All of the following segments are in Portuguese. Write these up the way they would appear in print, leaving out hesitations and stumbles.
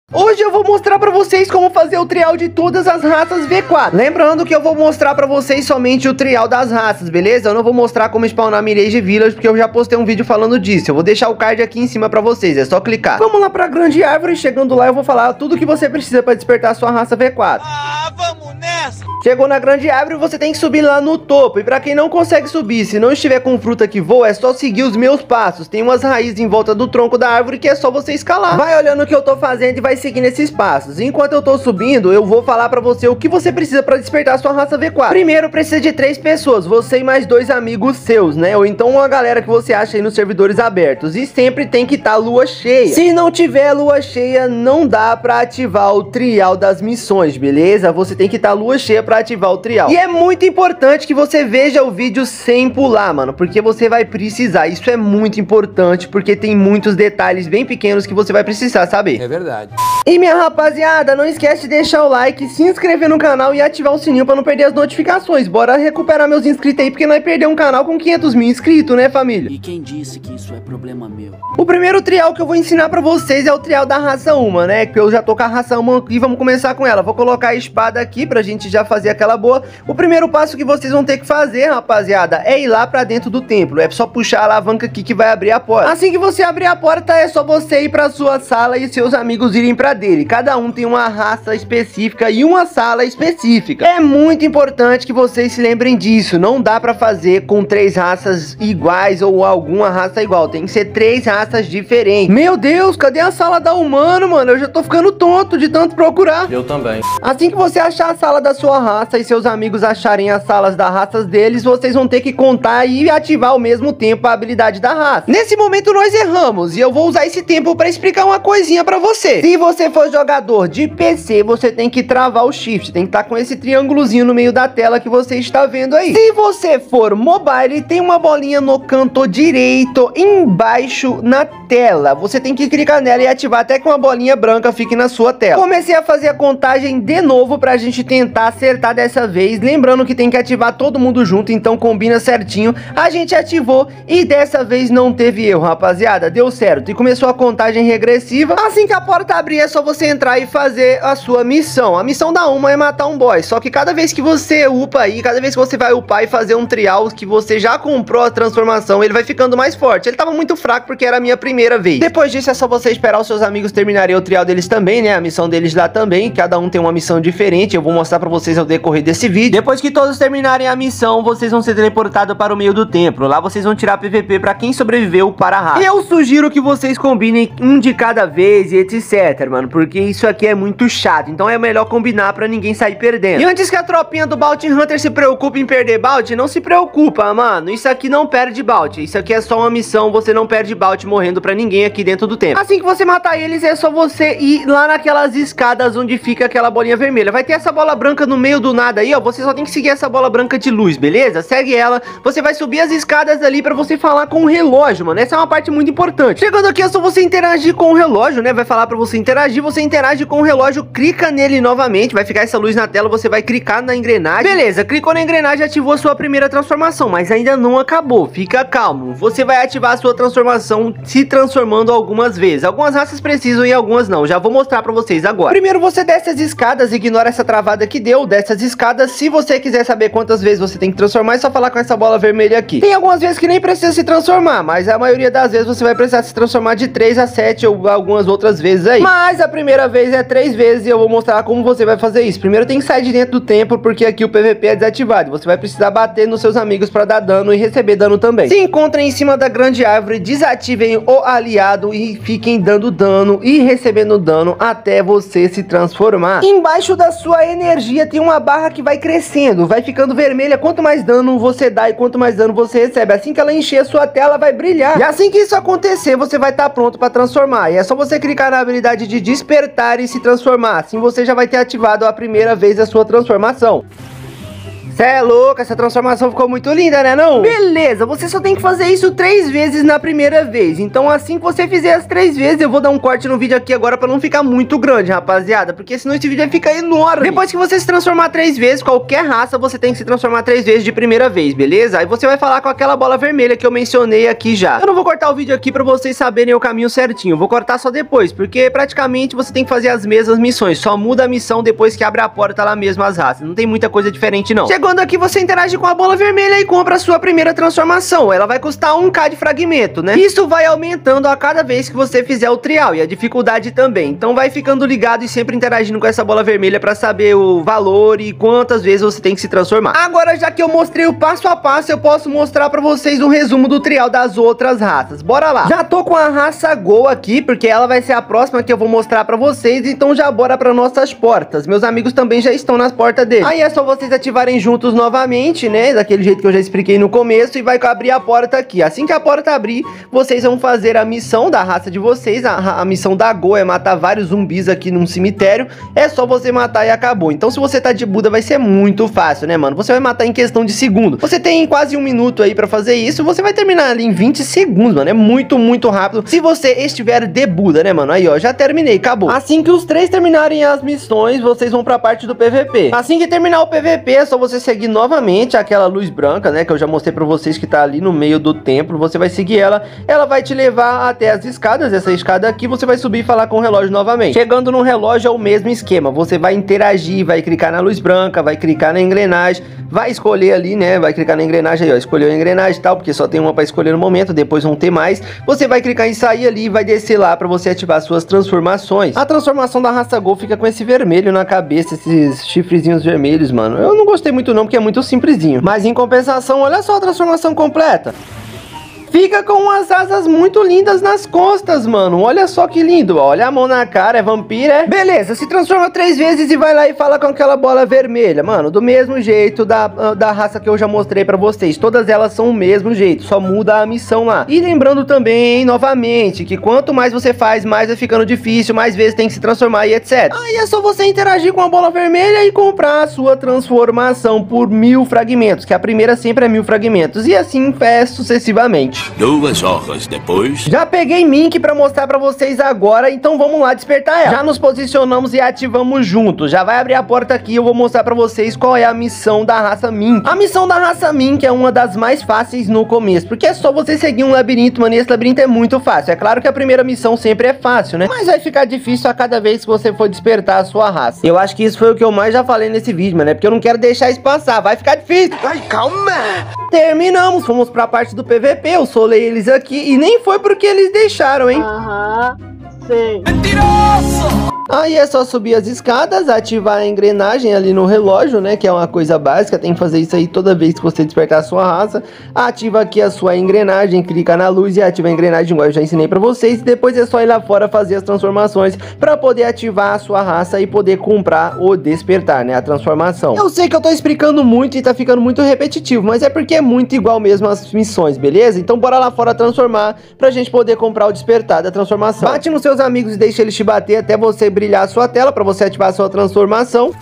Hoje eu vou mostrar pra vocês como fazer o trial de todas as raças V4. Lembrando que eu vou mostrar pra vocês somente o trial das raças, beleza? Eu não vou mostrar como spawnar Mirage Village, porque eu já postei um vídeo falando disso. Eu vou deixar o card aqui em cima pra vocês, é só clicar. Vamos lá pra grande árvore, chegando lá eu vou falar tudo que você precisa pra despertar a sua raça V4. Vamos nessa! Chegou na grande árvore, você tem que subir lá no topo. E pra quem não consegue subir, se não estiver com fruta que voa, é só seguir os meus passos. Tem umas raízes em volta do tronco da árvore que é só você escalar. Vai olhando o que eu tô fazendo e vai seguindo esses passos. Enquanto eu tô subindo, eu vou falar pra você o que você precisa pra despertar a sua raça V4. Primeiro, precisa de 3 pessoas, você e mais 2 amigos seus, né? Ou então uma galera que você acha aí nos servidores abertos. E sempre tem que estar lua cheia. Se não tiver lua cheia, não dá pra ativar o trial das missões, beleza? Você tem que estar lua cheia pra ativar o trial. E é muito importante que você veja o vídeo sem pular, mano, porque você vai precisar. Isso é muito importante, porque tem muitos detalhes bem pequenos que você vai precisar saber. É verdade. E minha rapaziada, não esquece de deixar o like, se inscrever no canal e ativar o sininho pra não perder as notificações. Bora recuperar meus inscritos aí, porque nós perdemos um canal com 500 mil inscritos, né, família? E quem disse que isso é problema meu? O primeiro trial que eu vou ensinar pra vocês é o trial da raça 1, né? Que eu já tô com a raça 1 aqui, vamos começar com ela. Vou colocar a espada aqui pra gente já fazer aquela boa. O primeiro passo que vocês vão ter que fazer, rapaziada, é ir lá pra dentro do templo. É só puxar a alavanca aqui que vai abrir a porta. Assim que você abrir a porta, é só você ir pra sua sala e seus amigos irem pra dele. Cada um tem uma raça específica e uma sala específica. É muito importante que vocês se lembrem disso. Não dá pra fazer com 3 raças iguais ou alguma raça igual. Tem que ser 3 raças diferentes. Meu Deus, cadê a sala da humano, mano? Eu já tô ficando tonto de tanto procurar. Eu também. Assim que você achar a sala da sua raça e seus amigos acharem as salas das raças deles, vocês vão ter que contar e ativar ao mesmo tempo a habilidade da raça. Nesse momento nós erramos e eu vou usar esse tempo pra explicar uma coisinha pra você. Se você for jogador de PC, você tem que travar o shift, tem que estar com esse triângulozinho no meio da tela que você está vendo aí. Se você for mobile, tem uma bolinha no canto direito, embaixo na tela. Você tem que clicar nela e ativar até que uma bolinha branca fique na sua tela. Comecei a fazer a contagem de novo pra gente tentar acertar dessa vez. Lembrando que tem que ativar todo mundo junto, então combina certinho. A gente ativou e dessa vez não teve erro, rapaziada. Deu certo. E começou a contagem regressiva. Assim que a porta abrir, é só você entrar e fazer a sua missão. A missão da uma é matar um boss. Só que cada vez que você upa aí, cada vez que você vai upar e fazer um trial que você já comprou a transformação, ele vai ficando mais forte. Ele tava muito fraco porque era a minha primeira vez. Depois disso é só você esperar os seus amigos terminarem o trial deles também, né? A missão deles lá também. Cada um tem uma missão diferente. Eu vou mostrar pra vocês ao decorrer desse vídeo. Depois que todos terminarem a missão, vocês vão ser teleportados para o meio do templo. Lá vocês vão tirar PVP pra quem sobreviveu para a raça. Eu sugiro que vocês combinem um de cada vez e etc, mano, porque isso aqui é muito chato. Então é melhor combinar pra ninguém sair perdendo. E antes que a tropinha do Bounty Hunter se preocupe em perder Bounty, não se preocupa, mano. Isso aqui não perde Bounty. Isso aqui é só uma missão. Você não perde Bounty morrendo pra ninguém aqui dentro do templo. Assim que você matar eles, é só você ir lá naquelas escadas onde fica aquela bolinha vermelha. Vai ter essa bola branca no meio do nada aí, ó. Você só tem que seguir essa bola branca de luz, beleza? Segue ela. Você vai subir as escadas ali pra você falar com o relógio, mano. Essa é uma parte muito importante. Chegando aqui é só você interagir com o relógio, né? Vai falar pra você interagir. Você interage com o relógio, clica nele novamente. Vai ficar essa luz na tela, você vai clicar na engrenagem. Beleza, clicou na engrenagem, ativou a sua primeira transformação, mas ainda não acabou. Fica calmo. Você vai ativar a sua transformação se transformando algumas vezes. Algumas raças precisam e algumas não. Já vou mostrar pra vocês agora. Primeiro você desce as escadas, ignora essa travada que deu, desce as escadas. Se você quiser saber quantas vezes você tem que transformar, é só falar com essa bola vermelha aqui. Tem algumas vezes que nem precisa se transformar, mas a maioria das vezes você vai precisar se transformar de 3 a 7 ou algumas outras vezes aí. Mas a primeira vez é 3 vezes e eu vou mostrar como você vai fazer isso. Primeiro tem que sair de dentro do templo, porque aqui o PVP é desativado. Você vai precisar bater nos seus amigos pra dar dano e receber dano também. Se encontrem em cima da grande árvore, desativem o aliado e fiquem dando dano e recebendo dano até você se transformar. Embaixo da sua energia tem uma barra que vai crescendo, vai ficando vermelha quanto mais dano você dá e quanto mais dano você recebe. Assim que ela encher a sua tela, vai brilhar. E assim que isso acontecer, você vai estar pronto para transformar. E é só você clicar na habilidade de despertar e se transformar. Assim você já vai ter ativado a primeira vez a sua transformação. Cê é louco, essa transformação ficou muito linda, né não? Beleza, você só tem que fazer isso 3 vezes na primeira vez. Então assim que você fizer as 3 vezes, eu vou dar um corte no vídeo aqui agora pra não ficar muito grande, rapaziada. Porque senão esse vídeo vai ficar enorme. Depois que você se transformar 3 vezes, qualquer raça, você tem que se transformar 3 vezes de primeira vez, beleza? Aí você vai falar com aquela bola vermelha que eu mencionei aqui já. Eu não vou cortar o vídeo aqui pra vocês saberem o caminho certinho. Eu vou cortar só depois, porque praticamente você tem que fazer as mesmas missões. Só muda a missão depois que abre a porta lá mesmo as raças. Não tem muita coisa diferente não. Chegando aqui, você interage com a bola vermelha e compra a sua primeira transformação. Ela vai custar 1k de fragmento, né? Isso vai aumentando a cada vez que você fizer o trial e a dificuldade também. Então vai ficando ligado e sempre interagindo com essa bola vermelha pra saber o valor e quantas vezes você tem que se transformar. Agora, já que eu mostrei o passo a passo, eu posso mostrar pra vocês um resumo do trial das outras raças. Bora lá! Já tô com a raça Gol aqui, porque ela vai ser a próxima que eu vou mostrar pra vocês. Então já bora pra nossas portas. Meus amigos também já estão nas portas deles. Aí é só vocês ativarem juntos novamente, né? Daquele jeito que eu já expliquei no começo. E vai abrir a porta aqui. Assim que a porta abrir, vocês vão fazer a missão da raça de vocês. A missão da Gol é matar vários zumbis aqui num cemitério. É só você matar e acabou. Então se você tá de Buda, vai ser muito fácil, né, mano? Você vai matar em questão de segundo. Você tem quase 1 minuto aí pra fazer isso. Você vai terminar ali em 20 segundos, mano. É muito, muito rápido. Se você estiver de Buda, né, mano? Aí, ó, já terminei, acabou. Assim que os 3 terminarem as missões, vocês vão pra parte do PVP. Assim que terminar o PVP, é só você seguir novamente aquela luz branca, né? Que eu já mostrei pra vocês que tá ali no meio do templo. Você vai seguir ela. Ela vai te levar até as escadas. Essa escada aqui, você vai subir e falar com o relógio novamente. Chegando no relógio é o mesmo esquema. Você vai interagir, vai clicar na luz branca, vai clicar na engrenagem, vai escolher ali, né? Vai clicar na engrenagem aí, ó. Escolheu a engrenagem e tal, porque só tem uma pra escolher no momento. Depois vão ter mais. Você vai clicar em sair ali e vai descer lá pra você ativar suas transformações. A transformação da raça Gol fica com esse vermelho na cabeça, esses chifrezinhos vermelhos, mano. Eu não gostei muito não, porque é muito simplesinho. Mas em compensação, olha só a transformação completa. Fica com umas asas muito lindas nas costas, mano. Olha só que lindo, ó. Olha a mão na cara, é vampiro, é? Beleza, se transforma 3 vezes e vai lá e fala com aquela bola vermelha. Mano, do mesmo jeito da raça que eu já mostrei pra vocês. Todas elas são o mesmo jeito, só muda a missão lá. E lembrando também, novamente, que quanto mais você faz, mais vai ficando difícil, mais vezes tem que se transformar e etc. Aí é só você interagir com a bola vermelha e comprar a sua transformação por 1000 fragmentos, que a primeira sempre é 1000 fragmentos. E assim sucessivamente. 2 horas depois. Já peguei Mink pra mostrar pra vocês agora, então vamos lá despertar ela. Já nos posicionamos e ativamos juntos. Já vai abrir a porta aqui e eu vou mostrar pra vocês qual é a missão da raça Mink. A missão da raça Mink é uma das mais fáceis no começo, porque é só você seguir um labirinto, mano, e esse labirinto é muito fácil. É claro que a primeira missão sempre é fácil, né? Mas vai ficar difícil a cada vez que você for despertar a sua raça. Eu acho que isso foi o que eu mais já falei nesse vídeo, mano, é porque eu não quero deixar isso passar. Vai ficar difícil. Ai, calma. Terminamos, fomos pra parte do PVP. Eu solei eles aqui e nem foi porque eles deixaram, hein? Aham, sei. Mentiroso! Aí é só subir as escadas, ativar a engrenagem ali no relógio, né? Que é uma coisa básica, tem que fazer isso aí toda vez que você despertar a sua raça. Ativa aqui a sua engrenagem, clica na luz e ativa a engrenagem, igual eu já ensinei pra vocês. Depois é só ir lá fora fazer as transformações pra poder ativar a sua raça e poder comprar o despertar, né? A transformação. Eu sei que eu tô explicando muito e tá ficando muito repetitivo, mas é porque é muito igual mesmo as missões, beleza? Então bora lá fora transformar pra gente poder comprar o despertar da transformação. Bate nos seus amigos e deixa eles te bater até você brilhar a sua tela para você ativar a sua transformação.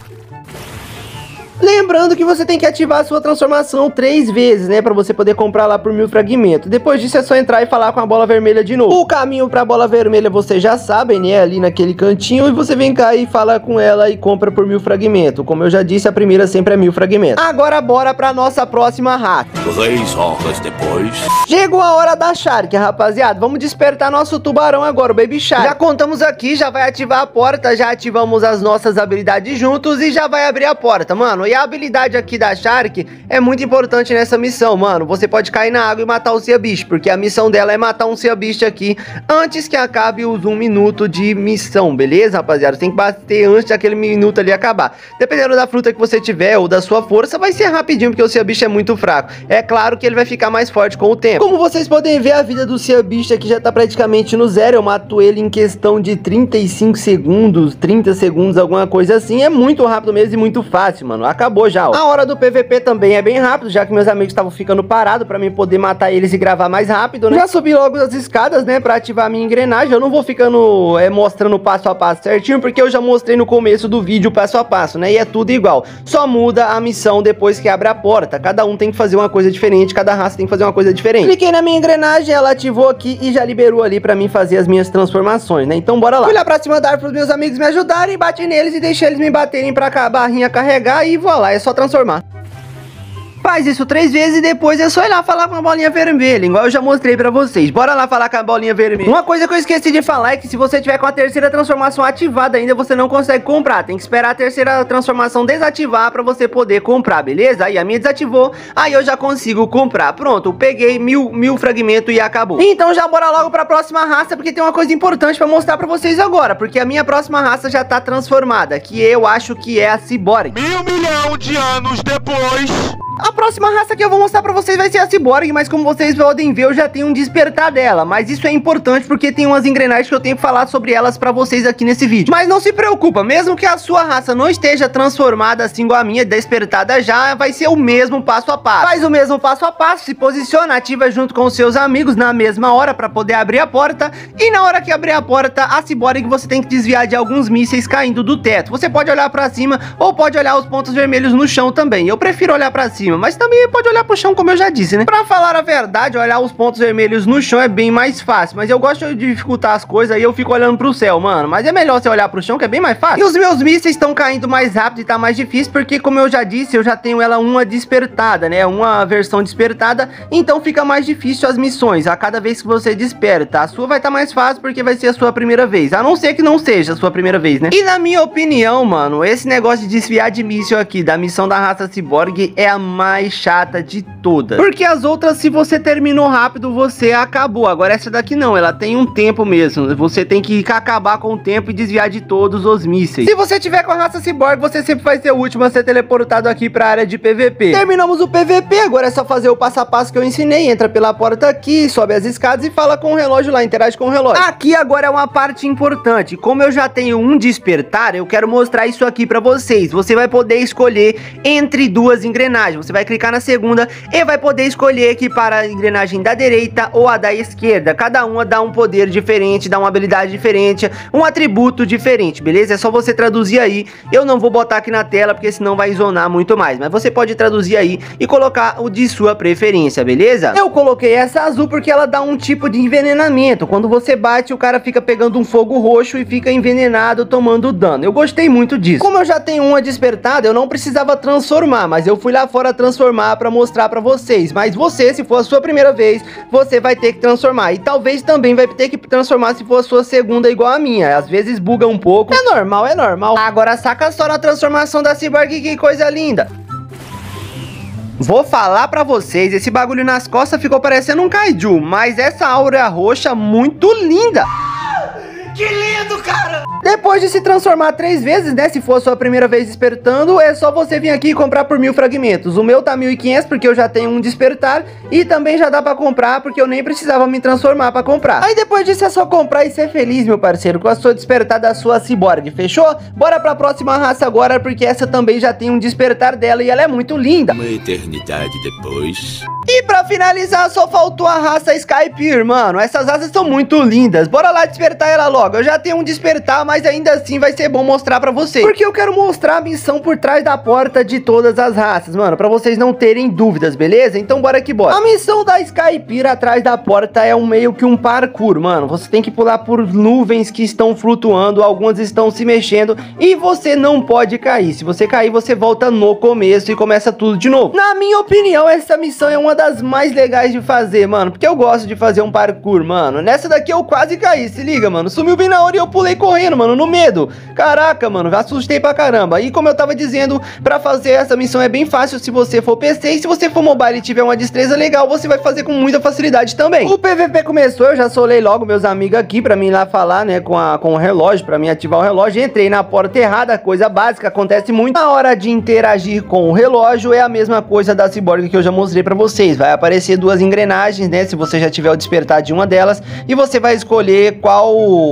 Lembrando que você tem que ativar a sua transformação 3 vezes, né? Pra você poder comprar lá por 1000 fragmentos. Depois disso é só entrar e falar com a bola vermelha de novo. O caminho pra bola vermelha vocês já sabem, né? Ali naquele cantinho. E você vem cá e fala com ela e compra por 1000 fragmentos. Como eu já disse, a primeira sempre é 1000 fragmentos. Agora bora pra nossa próxima raça. 3 horas depois. Chegou a hora da Shark, rapaziada. Vamos despertar nosso tubarão agora, o Baby Shark. Já contamos aqui, já vai ativar a porta. Já ativamos as nossas habilidades juntos e já vai abrir a porta, mano. E a habilidade aqui da Shark é muito importante nessa missão, mano. Você pode cair na água e matar o Sea Beast, porque a missão dela é matar um Sea Beast aqui antes que acabe os 1 minuto de missão, beleza, rapaziada? Você tem que bater antes daquele minuto ali acabar. Dependendo da fruta que você tiver ou da sua força, vai ser rapidinho, porque o Sea Beast é muito fraco. É claro que ele vai ficar mais forte com o tempo. Como vocês podem ver, a vida do Sea Beast aqui já tá praticamente no zero. Eu mato ele em questão de 35 segundos, 30 segundos, alguma coisa assim. É muito rápido mesmo e muito fácil, mano. acabou já, ó. A hora do PVP também é bem rápido, já que meus amigos estavam ficando parados pra mim poder matar eles e gravar mais rápido, né? Já subi logo as escadas, né, pra ativar a minha engrenagem. Eu não vou ficando mostrando passo a passo certinho, porque eu já mostrei no começo do vídeo passo a passo, né? E é tudo igual. Só muda a missão depois que abre a porta. Cada um tem que fazer uma coisa diferente, cada raça tem que fazer uma coisa diferente. Cliquei na minha engrenagem, ela ativou aqui e já liberou ali pra mim fazer as minhas transformações, né? Então bora lá. Fui lá pra cima da árvore pros meus amigos me ajudarem, bati neles e deixei eles me baterem pra a barrinha carregar e vou lá, é só transformar. Faz isso 3 vezes e depois é só ir lá falar com a bolinha vermelha, igual eu já mostrei pra vocês. Bora lá falar com a bolinha vermelha. Uma coisa que eu esqueci de falar é que se você tiver com a terceira transformação ativada ainda, você não consegue comprar. Tem que esperar a terceira transformação desativar pra você poder comprar, beleza? Aí a minha desativou, aí eu já consigo comprar. Pronto, peguei mil fragmentos e acabou. Então já bora logo pra próxima raça, porque tem uma coisa importante pra mostrar pra vocês agora. Porque a minha próxima raça já tá transformada, que eu acho que é a Cyborg. 1.000 milhões de anos depois... A próxima raça que eu vou mostrar pra vocês vai ser a Cyborg, mas como vocês podem ver, eu já tenho um despertar dela. Mas isso é importante porque tem umas engrenagens que eu tenho que falar sobre elas pra vocês aqui nesse vídeo. Mas não se preocupa, mesmo que a sua raça não esteja transformada assim igual a minha, despertada já, vai ser o mesmo passo a passo. Faz o mesmo passo a passo, se posiciona, ativa junto com os seus amigos na mesma hora pra poder abrir a porta. E na hora que abrir a porta, a Cyborg você tem que desviar de alguns mísseis caindo do teto. Você pode olhar pra cima ou pode olhar os pontos vermelhos no chão também. Eu prefiro olhar pra cima, mas também pode olhar pro chão, como eu já disse, né? Pra falar a verdade, olhar os pontos vermelhos no chão é bem mais fácil, mas eu gosto de dificultar as coisas e eu fico olhando pro céu, mano. Mas é melhor você olhar pro chão, que é bem mais fácil. E os meus mísseis estão caindo mais rápido e tá mais difícil, porque como eu já disse, eu já tenho ela uma despertada, né? Uma versão despertada, então fica mais difícil as missões a cada vez que você desperta. A sua vai estar mais fácil, porque vai ser a sua primeira vez, a não ser que não seja a sua primeira vez, né? E na minha opinião, mano, esse negócio de desviar de míssil aqui da missão da raça Cyborg é a mais chata de todas, porque as outras, se você terminou rápido, você acabou. Agora essa daqui não, ela tem um tempo mesmo. Você tem que acabar com o tempo e desviar de todos os mísseis. Se você tiver com a raça Cyborg, você sempre vai ser o último a ser teleportado aqui pra área de PVP. Terminamos o PVP, agora é só fazer o passo a passo que eu ensinei. Entra pela porta aqui, sobe as escadas e fala com o relógio lá, interage com o relógio. Aqui agora é uma parte importante. Como eu já tenho um despertar, eu quero mostrar isso aqui pra vocês. Você vai poder escolher entre duas engrenagens. Você vai clicar na segunda e vai poder escolher aqui para a engrenagem da direita ou a da esquerda. Cada uma dá um poder diferente, dá uma habilidade diferente, um atributo diferente, beleza? É só você traduzir aí. Eu não vou botar aqui na tela porque senão vai zonar muito mais, mas você pode traduzir aí e colocar o de sua preferência, beleza? Eu coloquei essa azul porque ela dá um tipo de envenenamento. Quando você bate, o cara fica pegando um fogo roxo e fica envenenado, tomando dano. Eu gostei muito disso. Como eu já tenho uma despertada, eu não precisava transformar, mas eu fui lá fora transformar pra mostrar pra vocês. Mas você, se for a sua primeira vez, você vai ter que transformar. E talvez também vai ter que transformar se for a sua segunda igual a minha. Às vezes buga um pouco. É normal, é normal. Agora saca só na transformação da Cyborg, que coisa linda. Vou falar pra vocês, esse bagulho nas costas ficou parecendo um kaiju, mas essa áurea roxa muito linda. Que lindo, cara! Depois de se transformar 3 vezes, né, se for a sua primeira vez despertando, é só você vir aqui e comprar por 1000 fragmentos. O meu tá 1500 porque eu já tenho um despertar e também já dá pra comprar porque eu nem precisava me transformar pra comprar. Aí depois disso é só comprar e ser feliz, meu parceiro, com a sua despertar da sua Cyborg, fechou? Bora pra próxima raça agora, porque essa também já tem um despertar dela e ela é muito linda. Uma eternidade depois... E pra finalizar, só faltou a raça Skypiea, mano. Essas raças são muito lindas. Bora lá despertar ela logo. Eu já tenho um despertar, mas ainda assim vai ser bom mostrar pra vocês, porque eu quero mostrar a missão por trás da porta de todas as raças, mano, pra vocês não terem dúvidas, beleza? Então bora que bora. A missão da Skypiea atrás da porta é meio que um parkour, mano. Você tem que pular por nuvens que estão flutuando, algumas estão se mexendo e você não pode cair. Se você cair, você volta no começo e começa tudo de novo. Na minha opinião, essa missão é uma das mais legais de fazer, mano, porque eu gosto de fazer um parkour, mano. Nessa daqui eu quase caí, se liga, mano. Sumiu bem na hora e eu pulei correndo, mano, no medo. Caraca, mano, assustei pra caramba. E como eu tava dizendo, pra fazer essa missão é bem fácil se você for PC, e se você for mobile e tiver uma destreza legal, você vai fazer com muita facilidade também. O PVP começou, eu já solei logo meus amigos aqui pra mim ir lá falar, né, com o relógio, pra mim ativar o relógio. Entrei na porta errada, coisa básica, acontece muito. Na hora de interagir com o relógio é a mesma coisa da Cyborg que eu já mostrei pra vocês. Vai aparecer duas engrenagens, né, se você já tiver o despertar de uma delas, e você vai escolher qual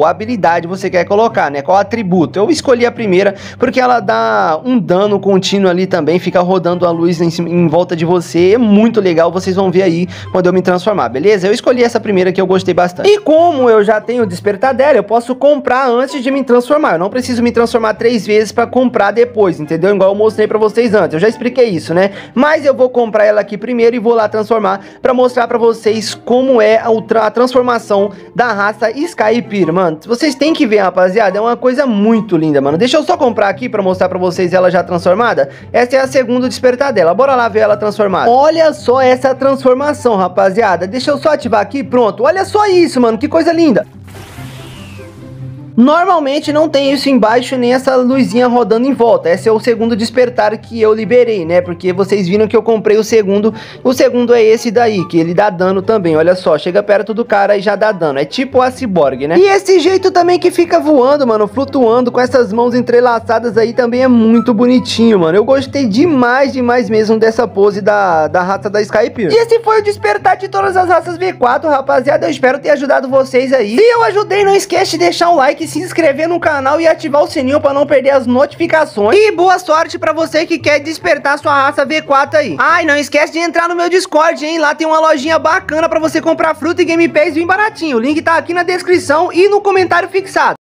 habilidade você quer colocar, né? Qual atributo? Eu escolhi a primeira porque ela dá um dano contínuo ali também, fica rodando a luz em volta de você, é muito legal, vocês vão ver aí quando eu me transformar, beleza? Eu escolhi essa primeira que eu gostei bastante. E como eu já tenho o despertar dela, eu posso comprar antes de me transformar, eu não preciso me transformar 3 vezes pra comprar depois, entendeu? Igual eu mostrei pra vocês antes, eu já expliquei isso, né? Mas eu vou comprar ela aqui primeiro e vou lá transformar pra mostrar pra vocês como é a transformação da raça Skypiea, mano. Vocês têm que ver, rapaziada, é uma coisa muito linda, mano. Deixa eu só comprar aqui pra mostrar pra vocês ela já transformada. Essa é a segunda despertar dela, bora lá ver ela transformada. Olha só essa transformação, rapaziada. Deixa eu só ativar aqui, pronto. Olha só isso, mano, que coisa linda. Normalmente não tem isso embaixo, nem essa luzinha rodando em volta. Esse é o segundo despertar que eu liberei, né? Porque vocês viram que eu comprei o segundo. O segundo é esse daí, que ele dá dano também. Olha só, chega perto do cara e já dá dano. É tipo a Cyborg, né? E esse jeito também que fica voando, mano, flutuando com essas mãos entrelaçadas aí também é muito bonitinho, mano. Eu gostei demais, demais mesmo dessa pose da raça da Skypiea. E esse foi o despertar de todas as raças V4, rapaziada. Eu espero ter ajudado vocês aí. Se eu ajudei, não esquece de deixar um like, se inscrever no canal e ativar o sininho para não perder as notificações. E boa sorte para você que quer despertar sua raça V4 aí. Ai, não esquece de entrar no meu Discord, hein? Lá tem uma lojinha bacana para você comprar fruta e Game Pass bem baratinho. O link tá aqui na descrição e no comentário fixado.